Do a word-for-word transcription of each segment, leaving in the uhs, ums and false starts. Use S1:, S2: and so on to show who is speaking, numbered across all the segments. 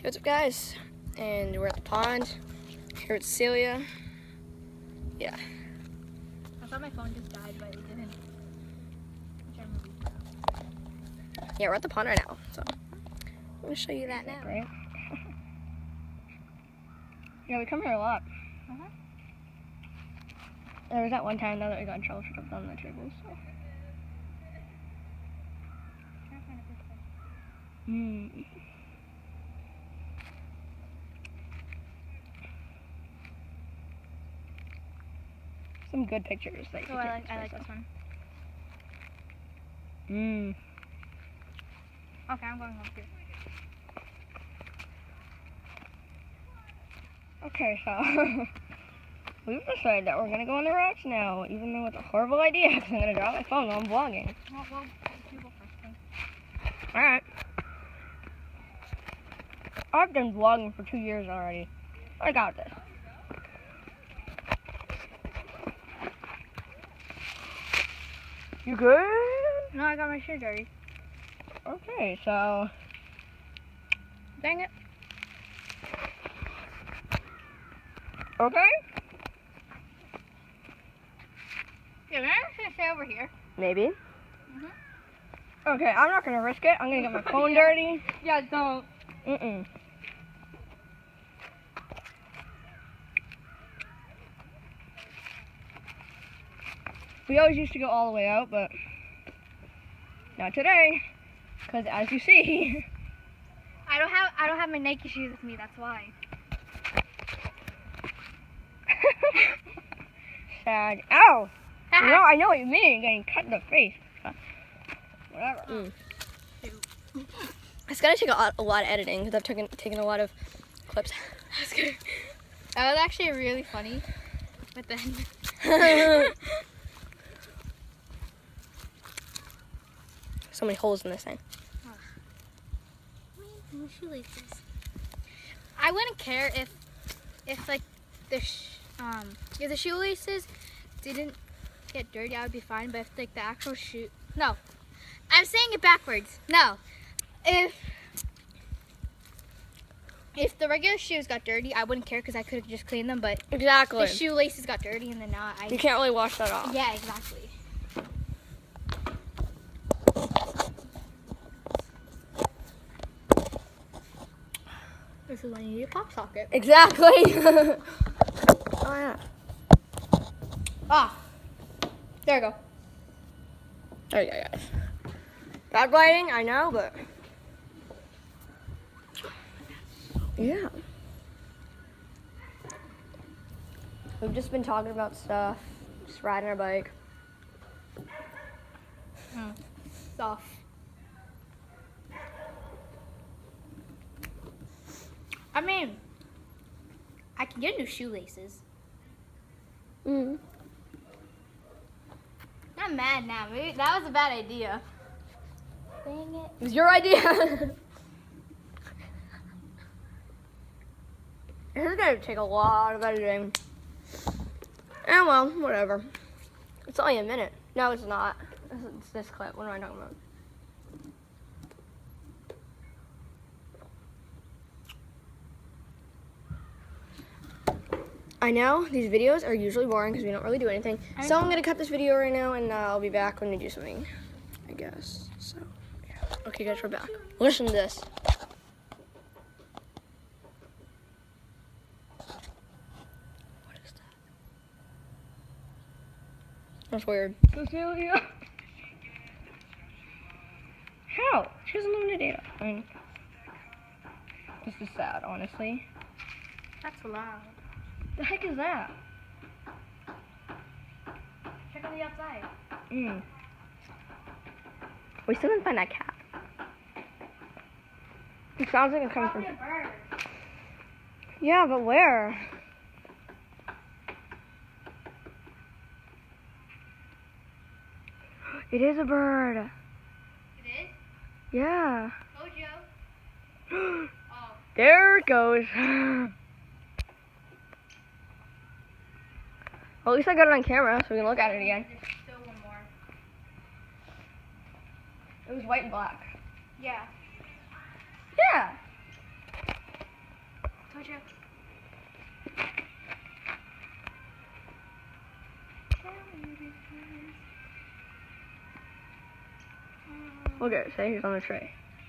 S1: What's up, guys? And we're at the pond here with Celia. Yeah.
S2: I thought my phone just died, but it didn't.
S1: Yeah, we're at the pond right now, so I'm gonna show you that now.
S2: Right?
S1: Yeah, we come here a lot.
S2: Uh-huh.
S1: There was that one time though that we got in trouble for jumping on the tables. So. Mm. Some good pictures. That you
S2: Oh,
S1: can
S2: I
S1: take
S2: like, I
S1: of
S2: like
S1: yourself.
S2: this one.
S1: Mm.
S2: Okay, I'm going home too.
S1: Okay, so we've decided that we're gonna go on the rocks now, even though it's a horrible idea because I'm gonna drop my phone while I'm vlogging.
S2: Well, well, you go first then.
S1: Alright. I've been vlogging for two years already. I got this. You good?
S2: No, I got my shirt dirty.
S1: Okay, so
S2: Dang it.
S1: okay.
S2: Yeah, maybe I should stay over here.
S1: Maybe.
S2: Mm-hmm.
S1: Okay, I'm not gonna risk it. I'm gonna get my phone
S2: Yeah.
S1: dirty.
S2: Yeah, don't.
S1: Mm-mm. We always used to go all the way out, but not today. Because as you see,
S2: I don't have I don't have my Nike shoes with me. That's why.
S1: sad. Ow! You know, I know what you mean. Getting cut in the face. Whatever. Mm. It's gonna take a lot, a lot of editing because I've taken taken a lot of clips.
S2: That was actually really funny. But then.
S1: So many holes in this thing.
S2: Shoelaces. I wouldn't care if, if like the sh um if the shoelaces didn't get dirty, I would be fine. But if like the actual shoe, no, I'm saying it backwards. No, if if the regular shoes got dirty, I wouldn't care because I could have just cleaned them. But
S1: Exactly.
S2: the shoelaces got dirty, and then now I
S1: You can't really wash that off.
S2: yeah, exactly. This is when you need a pop socket.
S1: Exactly. Oh yeah.
S2: Ah, there we go.
S1: There you go, guys. Bad lighting, I know, but yeah. We've just been talking about stuff, just riding our bike.
S2: Mm. Stuff. I mean, I can get new shoelaces.
S1: Mm.
S2: I'm mad now. Maybe that was a bad idea. Dang it.
S1: It was your idea. This is gonna take a lot of editing. And well, whatever. It's only a minute. No, it's not. It's this clip. What am I talking about? I know these videos are usually boring because we don't really do anything.
S2: I
S1: So I'm
S2: know.
S1: gonna cut this video right now, and uh, I'll be back when we do something, I guess. So, yeah. Okay, guys, we're back. Listen to this. What is that? That's weird. Cecilia. How? She has unlimited data. I mean, this is sad, honestly.
S2: That's loud.
S1: The heck is that?
S2: Check on the outside.
S1: Mm. We still didn't find that cat. It sounds like it's coming from.
S2: Probably a bird.
S1: Yeah, but where? It is a bird.
S2: It is?
S1: Yeah.
S2: Mojo. Oh.
S1: There it goes. Well, at least I got it on camera, so we can look at it again.
S2: There's still one more.
S1: It was white and black.
S2: Yeah.
S1: Yeah. Look at it. Say he's on the tray.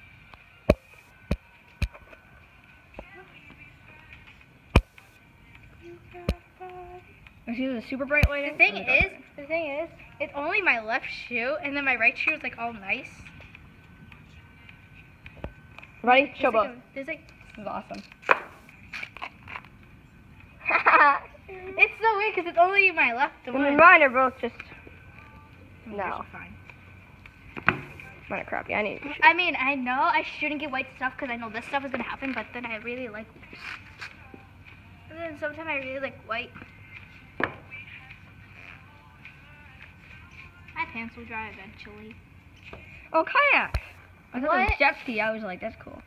S1: See the super bright lighting?
S2: The thing is, the thing is, it's only my left shoe, and then my right shoe is like all nice.
S1: Ready? Show
S2: There's
S1: both.
S2: like a- There's like,
S1: This is awesome.
S2: it's so weird because it's only my left
S1: And
S2: one.
S1: then mine are both just
S2: Oh,
S1: no.
S2: yours are fine.
S1: kind of crappy. I need.
S2: I mean, I know I shouldn't get white stuff because I know this stuff is gonna happen, but then I really like. And then sometimes I really like white. My pants will dry eventually.
S1: Oh, kayak. I thought it
S2: What?
S1: was jet ski. I was like, that's cool.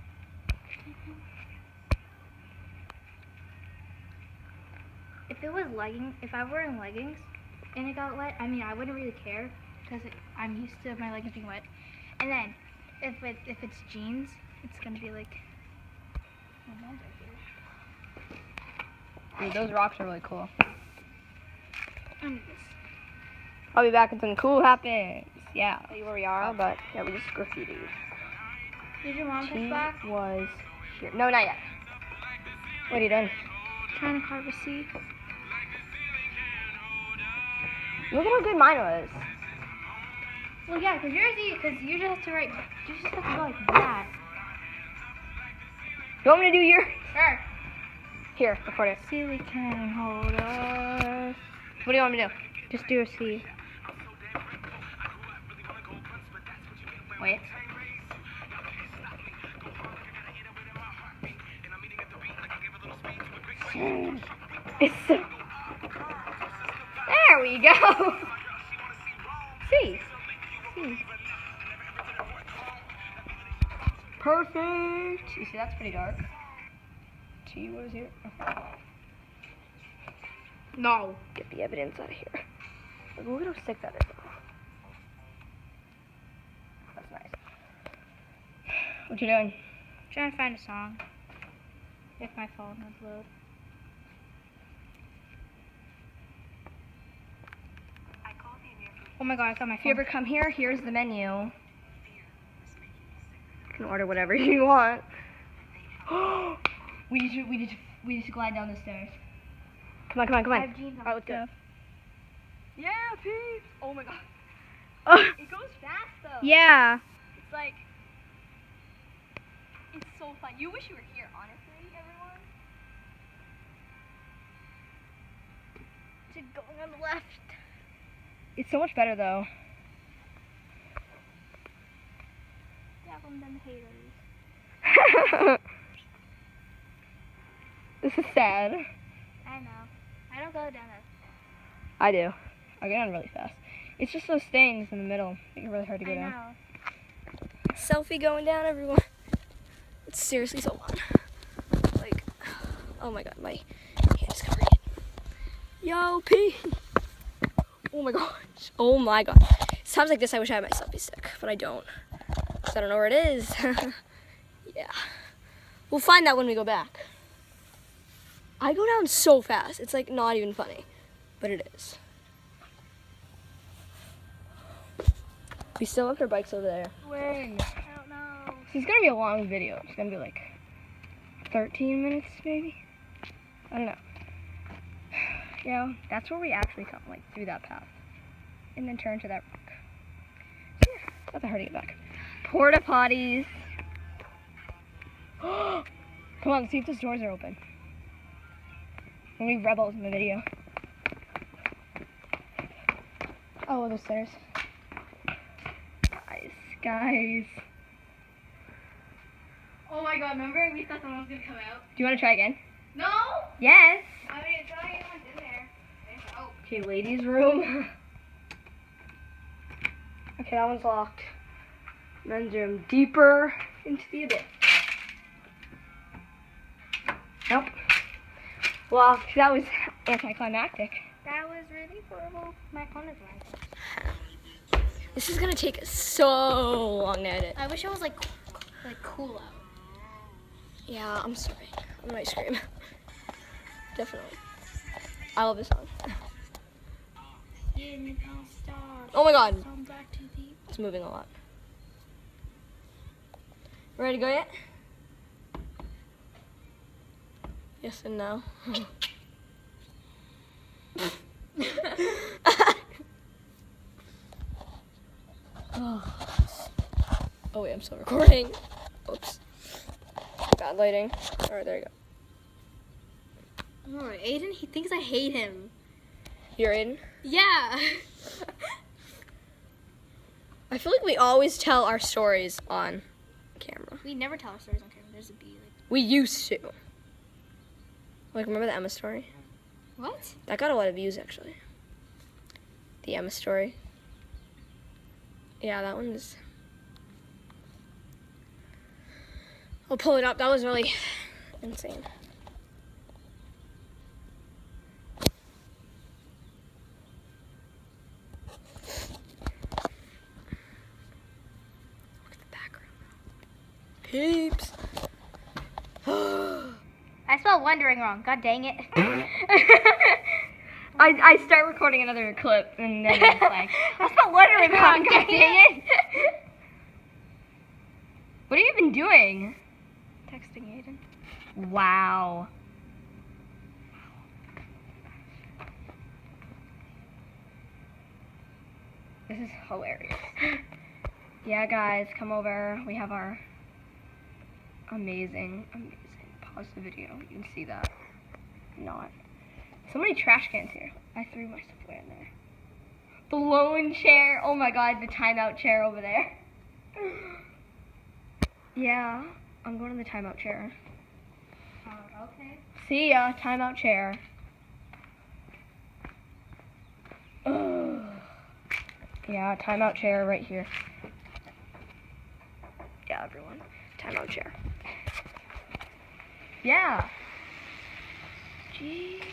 S2: If it was leggings, if I were in leggings and it got wet, I mean, I wouldn't really care because I'm used to my leggings being wet. And then if it if it's jeans, it's gonna be like. Oh, mine's right here.
S1: Dude, those rocks are really cool.
S2: I need this.
S1: I'll be back when something cool happens. Yeah, I'll tell you where we are, but yeah, we just graffiti.
S2: Did your mom
S1: She
S2: come back?
S1: was here. No, not yet. What are you doing?
S2: Trying to carve a C.
S1: Look at how good mine was.
S2: Well, yeah, because yours, because you just have to write, you just have to go like that.
S1: You want me to do yours?
S2: Sure.
S1: Here, record it.
S2: See, we can hold us.
S1: What do you want me to do?
S2: Just do a C.
S1: Wait. It's so... There we go. See. See. Perfect. You see, that's pretty dark. T was here.
S2: No.
S1: Get the evidence out of here. Like, look at how sick that is. That's nice. What you doing?
S2: Trying to find a song. If my phone would load. Oh my god, I got my
S1: If you
S2: phone.
S1: ever come here, here's the menu. You can order whatever you want. we need to we need to we need to glide down the stairs. Come on, come on, come on.
S2: I have jeans on.
S1: Alright, let's go. Yeah, peeps. Oh my god.
S2: Oh.
S1: It goes fast though.
S2: Yeah.
S1: It's like it's so fun. You wish you were here, honestly, everyone.
S2: To going on the left.
S1: It's so much better though.
S2: Yeah, from them haters.
S1: This is sad.
S2: I know. I don't go down there.
S1: I do. I get on really fast. It's just those things in the middle. Make it really hard to go
S2: I
S1: down.
S2: know.
S1: Selfie going down, everyone. It's seriously so fun. Like, oh my god, my hand is covered in. Yo, P. Oh my gosh. Oh my god. It's times like this I wish I had my selfie stick, but I don't. Because I don't know where it is. Yeah. We'll find that when we go back. I go down so fast. It's like not even funny, but it is. We still left our bikes over there.
S2: When? I don't know.
S1: This is gonna be a long video. It's gonna be like thirteen minutes, maybe. I don't know. Yeah, that's where we actually come, like through that path, and then turn to that rock. So, yeah, not that hard to get back. Porta potties. Come on, see if those doors are open. When we rebels in the video. Oh, those stairs. Guys, guys.
S2: Oh my god, remember we thought someone was gonna come out?
S1: Do you want to try again?
S2: No!
S1: Yes.
S2: I mean, it's not anyone's in there. Oh.
S1: Okay, ladies' room. Okay, that one's locked. Men's room, deeper into the abyss. Nope. Locked. That was anticlimactic.
S2: That was really horrible. My phone is right.
S1: This is gonna take so long to edit.
S2: I wish it was like, like cool out.
S1: Yeah, I'm sorry. I'm gonna scream. Definitely. I love this song. Oh my god. It's moving a lot. Ready to go yet? Yes and no. oh. oh wait, I'm still recording. Oops. Bad lighting. Alright, there you go.
S2: Oh, Aiden, he thinks I hate him.
S1: You're Aiden?
S2: Yeah.
S1: I feel like we always tell our stories on camera.
S2: We never tell our stories on camera. There's a bee. Like...
S1: We used to. Like, remember the Emma story?
S2: What?
S1: That got a lot of views, actually. The Emma story. Yeah, that one's... I'll pull it up. That was really insane. Look at the background. Peeps.
S2: I spelled wondering wrong. God dang it.
S1: I, I start recording another clip and then it's like, I spelled wondering wrong. God dang it. What have you been doing?
S2: Texting Aiden.
S1: Wow. This is hilarious. Yeah, guys, come over. We have our amazing, amazing, pause the video. You can see that. Not. So many trash cans here. I threw my stuff away in there. The lone chair. Oh my god, the timeout chair over there. Yeah, I'm going to the timeout chair.
S2: Oh, okay.
S1: See ya, timeout chair. Ugh. Yeah, timeout chair right here. Yeah, everyone. Timeout chair. Yeah. Jeez.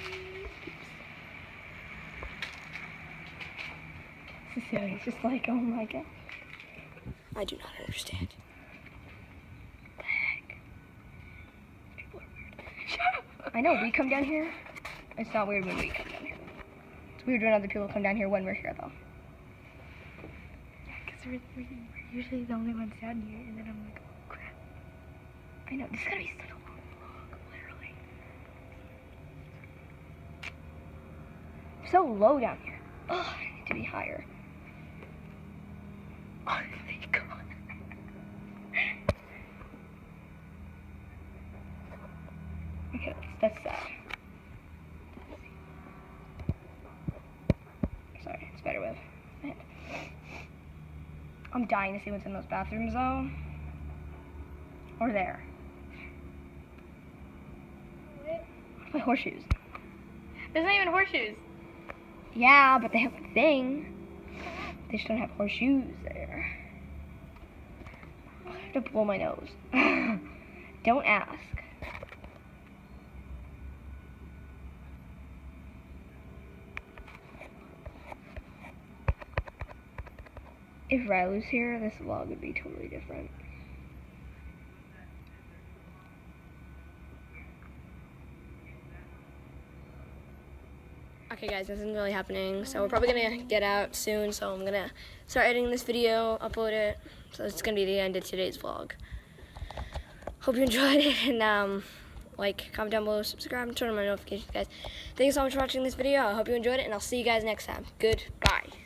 S1: Cecilia's just like, oh my god. I do not understand. What the heck? People are weird. Shut up. I know, we come down here. It's not weird when we come down here. It's weird when other people come down here when we're here, though.
S2: Because we're, we're usually the only ones down here, and then I'm like, oh crap.
S1: I know, this is gonna be such a long vlog, literally. So low down here. Ugh, I need to be higher. Oh my god. Okay, that's, that's sad. Sorry, it's better with my hand. I'm dying to see what's in those bathrooms though. Or there. My horseshoes.
S2: There's not even horseshoes.
S1: Yeah, but they have a thing. They just don't have horseshoes there. I have to blow my nose. Don't ask. If Riley's here, this vlog would be totally different. Okay guys, this isn't really happening, so we're probably gonna get out soon, so I'm gonna start editing this video, upload it, so it's gonna be the end of today's vlog. Hope you enjoyed it, and um, like, comment down below, subscribe, and turn on my notifications, guys. Thank you so much for watching this video. I hope you enjoyed it, and I'll see you guys next time. Goodbye.